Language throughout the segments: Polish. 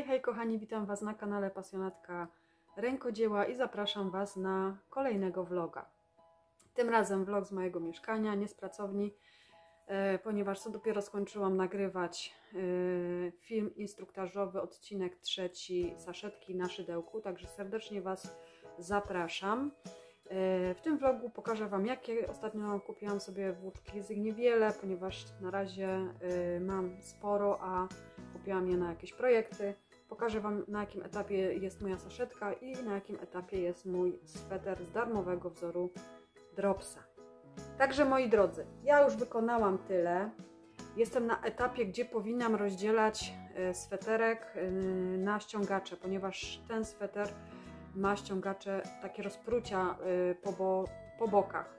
Hej, hej kochani, witam Was na kanale Pasjonatka Rękodzieła i zapraszam Was na kolejnego vloga. Tym razem vlog z mojego mieszkania, nie z pracowni, ponieważ dopiero skończyłam nagrywać film instruktażowy, odcinek 3 saszetki na szydełku, także serdecznie Was zapraszam. W tym vlogu pokażę Wam, jakie ostatnio kupiłam sobie włóczki. Jest ich niewiele, ponieważ na razie mam sporo, a kupiłam je na jakieś projekty. Pokażę Wam, na jakim etapie jest moja saszetka i na jakim etapie jest mój sweter z darmowego wzoru Dropsa. Także moi drodzy, ja już wykonałam tyle. Jestem na etapie, gdzie powinnam rozdzielać sweterek na ściągacze, ponieważ ten sweter ma ściągacze, takie rozprucia po bokach.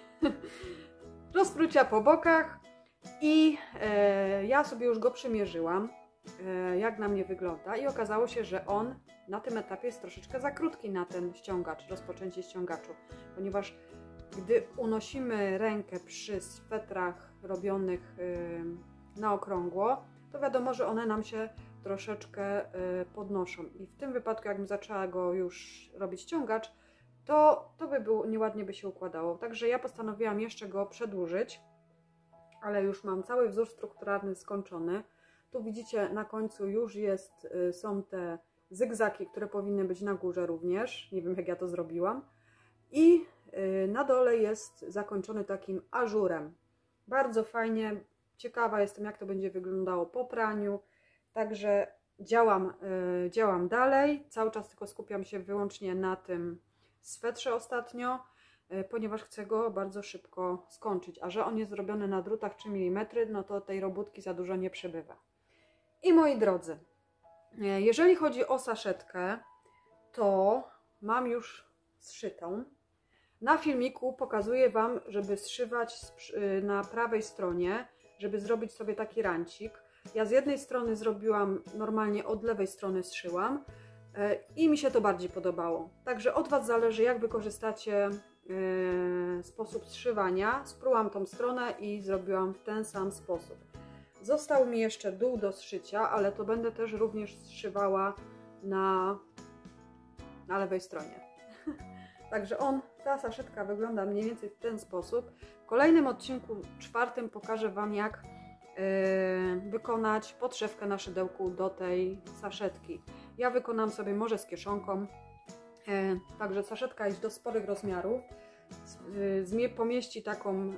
Rozprucia po bokach i ja sobie już go przymierzyłam, jak na mnie wygląda, i okazało się, że on na tym etapie jest troszeczkę za krótki na ten ściągacz, rozpoczęcie ściągaczu, ponieważ gdy unosimy rękę przy swetrach robionych na okrągło, to wiadomo, że one nam się troszeczkę podnoszą i w tym wypadku, jakbym zaczęła go już robić ściągacz, to by było, nieładnie by się układało. Także ja postanowiłam jeszcze go przedłużyć, ale już mam cały wzór strukturalny skończony. Tu widzicie, na końcu już są te zygzaki, które powinny być na górze również. Nie wiem, jak ja to zrobiłam. I na dole jest zakończony takim ażurem. Bardzo fajnie, ciekawa jestem, jak to będzie wyglądało po praniu. Także działam dalej. Cały czas tylko skupiam się wyłącznie na tym swetrze ostatnio, ponieważ chcę go bardzo szybko skończyć. A że on jest zrobiony na drutach 3 mm, no to tej robótki za dużo nie przybywa. I moi drodzy, jeżeli chodzi o saszetkę, to mam już zszytą. Na filmiku pokazuję Wam, żeby zszywać na prawej stronie, żeby zrobić sobie taki rancik. Ja z jednej strony zrobiłam normalnie, od lewej strony zszyłam i mi się to bardziej podobało. Także od Was zależy, jak wykorzystacie sposób zszywania. Sprółam tą stronę i zrobiłam w ten sam sposób. Został mi jeszcze dół do zszycia, ale to będę też również zszywała na lewej stronie. Także ta saszetka wygląda mniej więcej w ten sposób. W kolejnym odcinku, 4, pokażę Wam, jak wykonać podszewkę na szydełku do tej saszetki. Ja wykonam sobie może z kieszonką. Także saszetka jest do sporych rozmiarów. Pomieści taką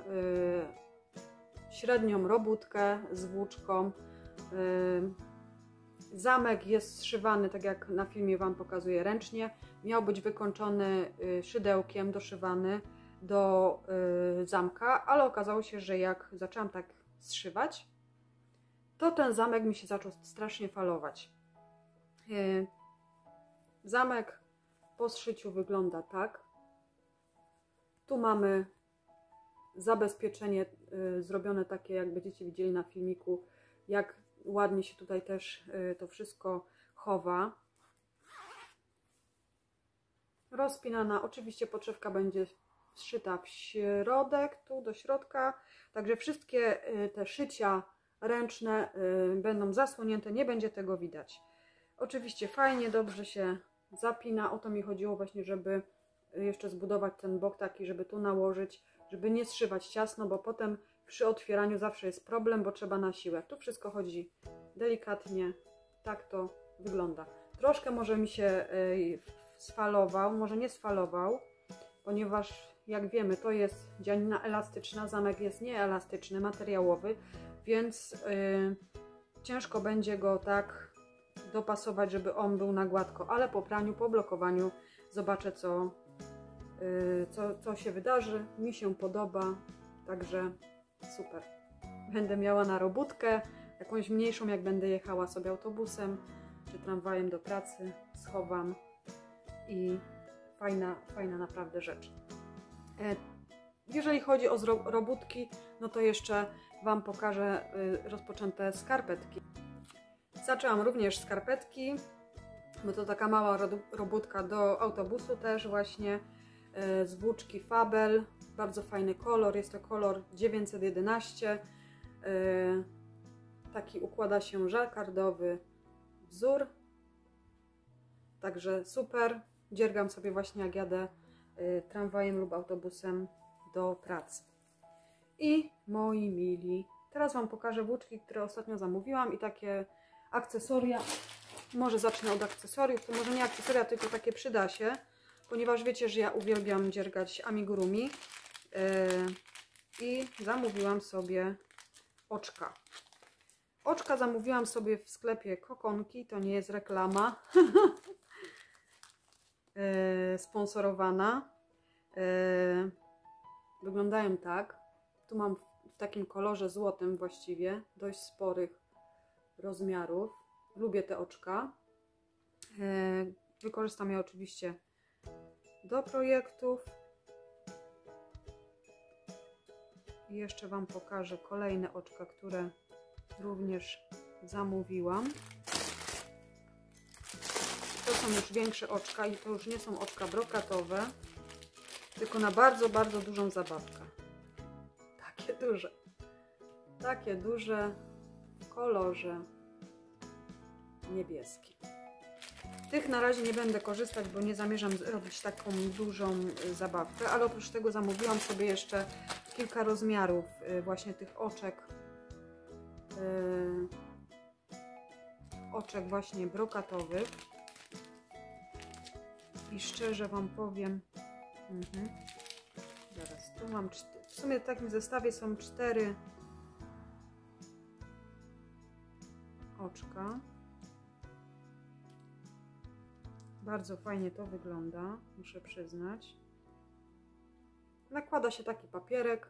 średnią robótkę z włóczką. Zamek jest zszywany, tak jak na filmie Wam pokazuję, ręcznie. Miał być wykończony szydełkiem, doszywany do zamka, ale okazało się, że jak zaczęłam tak zszywać, to ten zamek mi się zaczął strasznie falować. Zamek po zszyciu wygląda tak. Tu mamy zabezpieczenie zrobione takie, jak będziecie widzieli na filmiku, jak ładnie się tutaj też to wszystko chowa. Rozpinana, oczywiście podszewka będzie zszyta w środek, tu do środka, także wszystkie te szycia ręczne będą zasłonięte, nie będzie tego widać. Oczywiście fajnie, dobrze się zapina, o to mi chodziło właśnie, żeby jeszcze zbudować ten bok taki, żeby tu nałożyć, żeby nie zszywać ciasno, bo potem przy otwieraniu zawsze jest problem, bo trzeba na siłę. Tu wszystko chodzi delikatnie, tak to wygląda. Troszkę może mi się sfalował, może nie sfalował, ponieważ jak wiemy, to jest dzianina elastyczna, zamek jest nieelastyczny, materiałowy, więc ciężko będzie go tak dopasować, żeby on był na gładko, ale po praniu, po blokowaniu zobaczę, co się wydarzy. Mi się podoba, także super. Będę miała na robótkę, jakąś mniejszą, jak będę jechała sobie autobusem czy tramwajem do pracy, schowam i fajna naprawdę rzecz. Jeżeli chodzi o robótki, no to jeszcze Wam pokażę rozpoczęte skarpetki. Zaczęłam również skarpetki, bo to taka mała robótka do autobusu też właśnie, z włóczki Fabel. Bardzo fajny kolor, jest to kolor 911. Taki układa się żakardowy wzór Także super. Dziergam sobie właśnie, jak jadę tramwajem lub autobusem do pracy. I moi mili, teraz Wam pokażę włóczki, które ostatnio zamówiłam i takie akcesoria. Może zacznę od akcesoriów, to może nie akcesoria, tylko takie przyda się, ponieważ wiecie, że ja uwielbiam dziergać amigurumi i zamówiłam sobie oczka. Oczka zamówiłam sobie w sklepie Kokonki, to nie jest reklama sponsorowana. Wyglądają tak. Tu mam w takim kolorze złotym właściwie, dość sporych rozmiarów. Lubię te oczka. Wykorzystam je oczywiście do projektów. I jeszcze Wam pokażę kolejne oczka, które również zamówiłam. To są już większe oczka i to już nie są oczka brokatowe, tylko na bardzo, bardzo dużą zabawkę. Takie duże w kolorze niebieskim. Tych na razie nie będę korzystać, bo nie zamierzam zrobić taką dużą zabawkę, ale oprócz tego zamówiłam sobie jeszcze kilka rozmiarów właśnie tych oczek. Oczek właśnie brokatowych. I szczerze Wam powiem, zaraz, tu mam, w sumie w takim zestawie są 4 oczka. Bardzo fajnie to wygląda, muszę przyznać. Nakłada się taki papierek.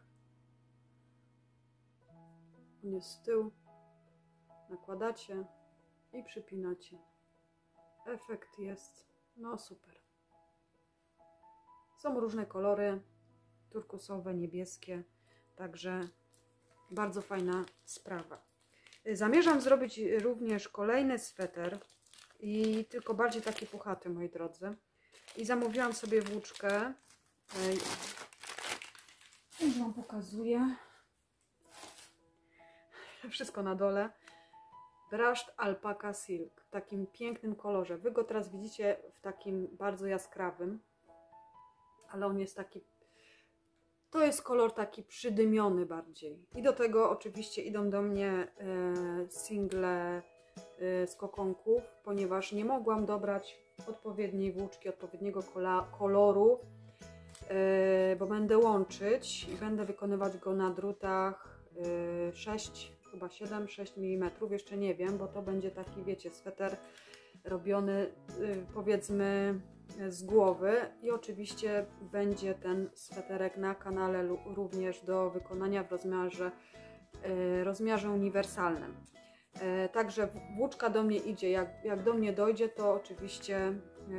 On jest z tyłu. Nakładacie i przypinacie. Efekt jest, no super. Są różne kolory, turkusowe, niebieskie, także bardzo fajna sprawa. Zamierzam zrobić również kolejny sweter i tylko bardziej taki puchaty, moi drodzy. I zamówiłam sobie włóczkę. Już Wam pokazuję. Wszystko na dole. Brushed Alpaca Silk w takim pięknym kolorze. Wy go teraz widzicie w takim bardzo jaskrawym, ale on jest taki, to jest kolor taki przydymiony bardziej. I do tego oczywiście idą do mnie single z Kokonków, ponieważ nie mogłam dobrać odpowiedniej włóczki, odpowiedniego koloru, bo będę łączyć i będę wykonywać go na drutach 6, chyba 7-6 mm, jeszcze nie wiem, bo to będzie taki, wiecie, sweter robiony powiedzmy z głowy i oczywiście będzie ten sweterek na kanale również do wykonania w rozmiarze uniwersalnym. Także włóczka do mnie idzie, jak do mnie dojdzie, to oczywiście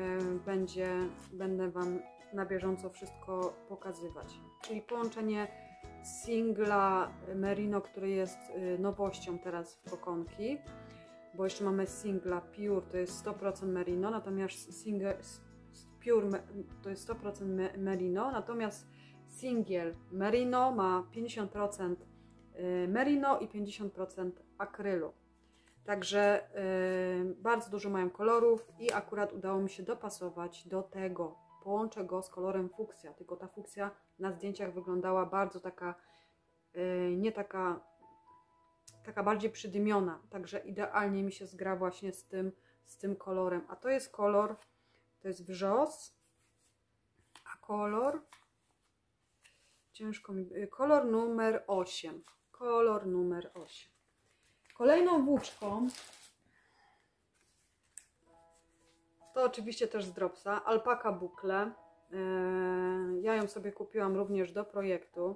będę Wam na bieżąco wszystko pokazywać. Czyli połączenie singla merino, który jest nowością teraz w Kokonki, bo jeszcze mamy singla pure, to jest 100% merino, natomiast single pure to jest 100% merino, natomiast singiel merino ma 50% merino i 50% akrylu. Także bardzo dużo mają kolorów i akurat udało mi się dopasować do tego. Połączę go z kolorem fuksja, tylko ta fuksja na zdjęciach wyglądała bardzo taka, nie taka, taka bardziej przydymiona, także idealnie mi się zgra właśnie z tym kolorem. A to jest kolor, to jest wrzos, a kolor, ciężko mi, kolor numer 8. Kolor numer 8. Kolejną włóczką, to oczywiście też z Dropsa, Alpaca Bukle. Ja ją sobie kupiłam również do projektu,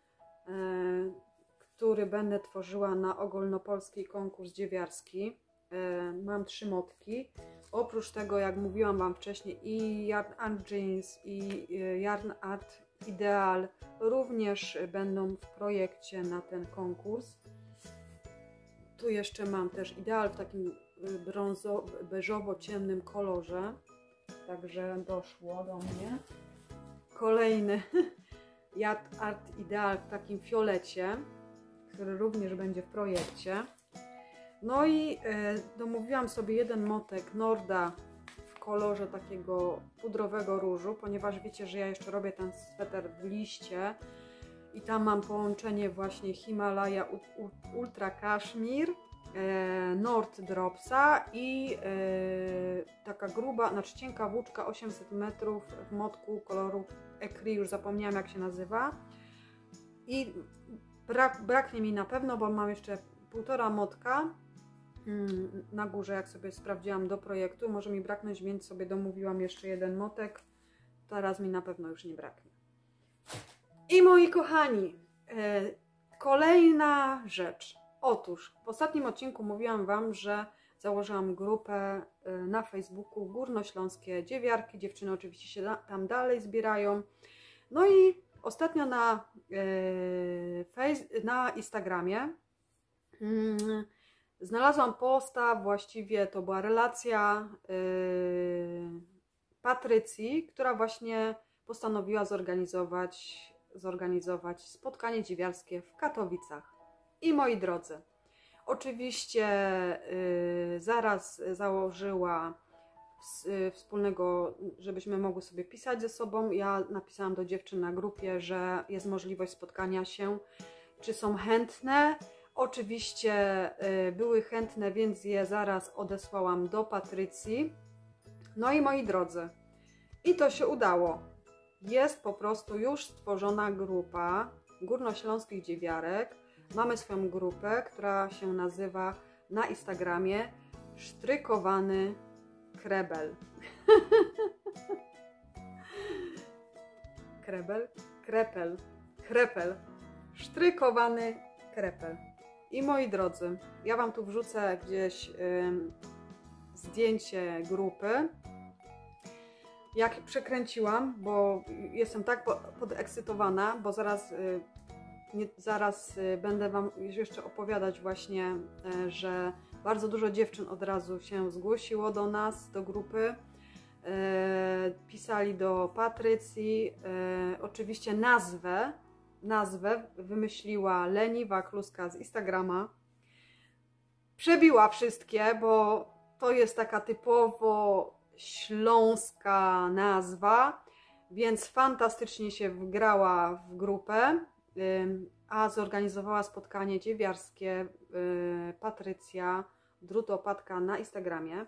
który będę tworzyła na ogólnopolski konkurs dziewiarski. Mam 3 motki. Oprócz tego, jak mówiłam Wam wcześniej, i Yarn Art Jeans, i Yarn Art Ideal również będą w projekcie na ten konkurs. Tu jeszcze mam też Ideal w takim beżowo-ciemnym kolorze. Także doszło do mnie. Kolejny Yarn Art Ideal w takim fiolecie, który również będzie w projekcie. No i domówiłam sobie jeden motek Norda w kolorze takiego pudrowego różu, ponieważ wiecie, że ja jeszcze robię ten sweter w liście i tam mam połączenie właśnie Himalaya Ultra Kashmir, Nord Dropsa i taka gruba, znaczy cienka włóczka 800 metrów w motku koloru Ecri, już zapomniałam jak się nazywa. I braknie mi na pewno, bo mam jeszcze 1,5 motka na górze, jak sobie sprawdziłam do projektu. Może mi braknąć, więc sobie domówiłam jeszcze 1 motek. Teraz mi na pewno już nie braknie. I moi kochani, kolejna rzecz. Otóż w ostatnim odcinku mówiłam Wam, że założyłam grupę na Facebooku Górnośląskie Dziewiarki. Dziewczyny oczywiście się tam dalej zbierają. No i ostatnio na Instagramie znalazłam posta, właściwie to była relacja Patrycji, która właśnie postanowiła zorganizować spotkanie dziewiarskie w Katowicach. I moi drodzy, oczywiście zaraz założyła wspólnego, żebyśmy mogły sobie pisać ze sobą. Ja napisałam do dziewczyn na grupie, że jest możliwość spotkania się, czy są chętne. Oczywiście były chętne, więc je zaraz odesłałam do Patrycji. No i moi drodzy, i to się udało. Jest po prostu już stworzona grupa Górnośląskich Dziewiarek. Mamy swoją grupę, która się nazywa na Instagramie Sztrykowany Krebel. Krepel. Sztrykowany krepel. I moi drodzy, ja Wam tu wrzucę gdzieś zdjęcie grupy. Jak przekręciłam, bo jestem tak podekscytowana, bo zaraz będę Wam jeszcze opowiadać właśnie, że bardzo dużo dziewczyn od razu się zgłosiło do nas, do grupy. Pisali do Patrycji. Oczywiście nazwę wymyśliła Leniwa Kluska z Instagrama. Przebiła wszystkie, bo to jest taka typowo śląska nazwa, więc fantastycznie się wgrała w grupę, a zorganizowała spotkanie dziewiarskie Patrycja Drutopatka na Instagramie.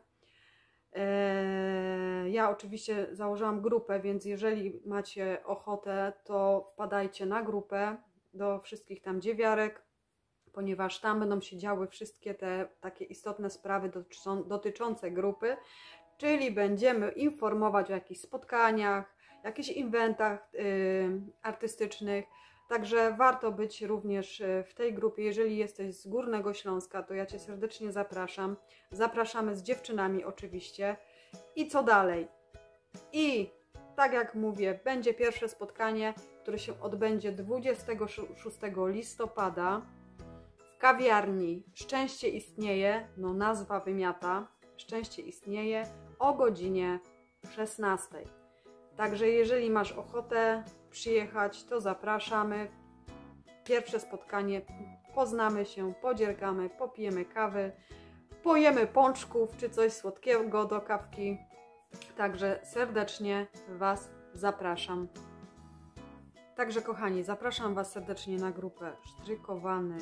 Ja oczywiście założyłam grupę, więc jeżeli macie ochotę, to wpadajcie na grupę do wszystkich tam dziewiarek, ponieważ tam będą się działy wszystkie te takie istotne sprawy dotyczące grupy, czyli będziemy informować o jakichś spotkaniach, jakichś eventach artystycznych. Także warto być również w tej grupie. Jeżeli jesteś z Górnego Śląska, to ja Cię serdecznie zapraszam. Zapraszamy z dziewczynami oczywiście. I co dalej? I tak jak mówię, będzie pierwsze spotkanie, które się odbędzie 26 listopada w kawiarni Szczęście istnieje, no nazwa wymiata, Szczęście istnieje, o godzinie 16. Także jeżeli masz ochotę przyjechać, to zapraszamy. Pierwsze spotkanie, poznamy się, podziergamy, popijemy kawy, pojemy pączków czy coś słodkiego do kawki. Także serdecznie Was zapraszam. Także kochani, zapraszam Was serdecznie na grupę Sztrykowany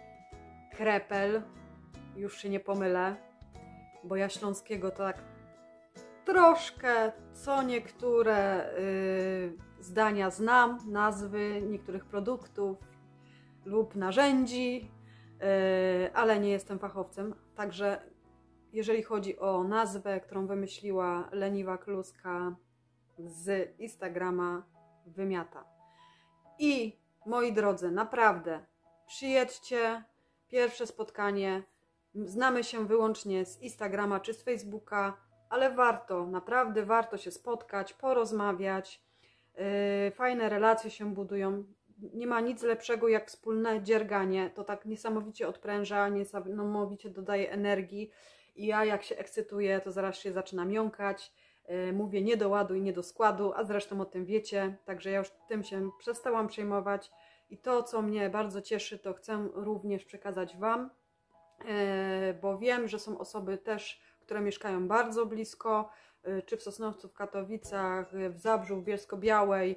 Krepel. Już się nie pomylę, bo ja śląskiego to tak troszkę, co niektóre zdania znam, nazwy niektórych produktów lub narzędzi, ale nie jestem fachowcem. Także jeżeli chodzi o nazwę, którą wymyśliła Leniwa Kluska z Instagrama, wymiata. I moi drodzy, naprawdę przyjedźcie, pierwsze spotkanie, znamy się wyłącznie z Instagrama czy z Facebooka, ale warto, naprawdę warto się spotkać, porozmawiać, fajne relacje się budują. Nie ma nic lepszego jak wspólne dzierganie, to tak niesamowicie odpręża, niesamowicie dodaje energii i ja jak się ekscytuję, to zaraz się zaczynam jąkać, mówię nie do ładu i nie do składu, a zresztą o tym wiecie, także ja już tym się przestałam przejmować i to, co mnie bardzo cieszy, to chcę również przekazać Wam, bo wiem, że są osoby też, które mieszkają bardzo blisko, czy w Sosnowcu, w Katowicach, w Zabrzu, w Bielsko-Białej.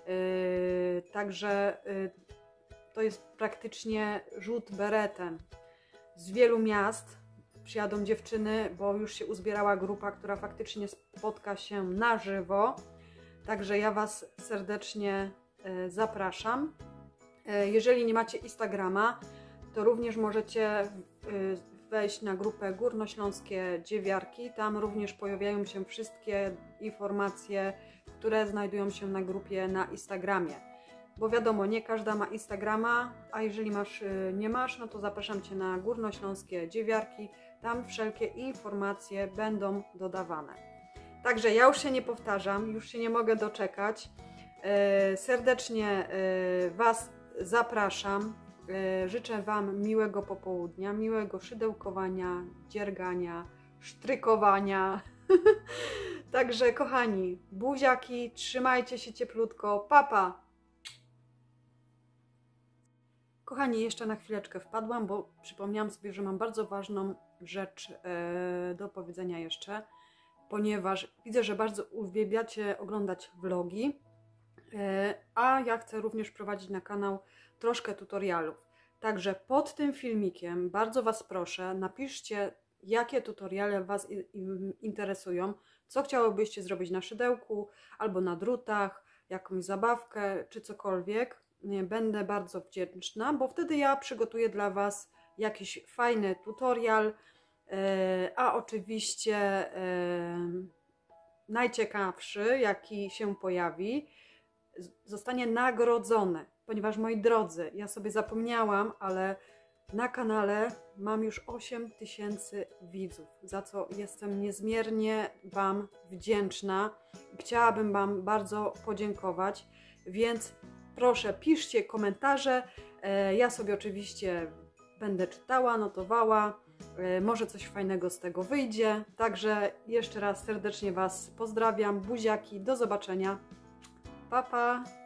Także to jest praktycznie rzut beretem. Z wielu miast przyjadą dziewczyny, bo już się uzbierała grupa, która faktycznie spotka się na żywo. Także ja Was serdecznie zapraszam. Jeżeli nie macie Instagrama, to również możecie wejść na grupę Górnośląskie Dziewiarki. Tam również pojawiają się wszystkie informacje, które znajdują się na grupie na Instagramie. Bo wiadomo, nie każda ma Instagrama, a jeżeli nie masz, no to zapraszam Cię na Górnośląskie Dziewiarki. Tam wszelkie informacje będą dodawane. Także ja już się nie powtarzam, już się nie mogę doczekać. Serdecznie Was zapraszam. Życzę Wam miłego popołudnia, miłego szydełkowania, dziergania, sztrykowania. Także kochani, buziaki, trzymajcie się cieplutko, pa! Kochani, jeszcze na chwileczkę wpadłam, bo przypomniałam sobie, że mam bardzo ważną rzecz do powiedzenia jeszcze, ponieważ widzę, że bardzo uwielbiacie oglądać vlogi, a ja chcę również prowadzić na kanał troszkę tutorialów. Także pod tym filmikiem bardzo Was proszę, napiszcie, jakie tutoriale Was interesują, co chciałobyście zrobić na szydełku albo na drutach, jakąś zabawkę czy cokolwiek. Będę bardzo wdzięczna, bo wtedy ja przygotuję dla Was jakiś fajny tutorial, a oczywiście najciekawszy, jaki się pojawi, zostanie nagrodzony, ponieważ moi drodzy, ja sobie zapomniałam, ale na kanale mam już 8000 widzów, za co jestem niezmiernie Wam wdzięczna. Chciałabym Wam bardzo podziękować, więc proszę, piszcie komentarze, ja sobie oczywiście będę czytała, notowała, może coś fajnego z tego wyjdzie. Także jeszcze raz serdecznie Was pozdrawiam, buziaki, do zobaczenia, pa!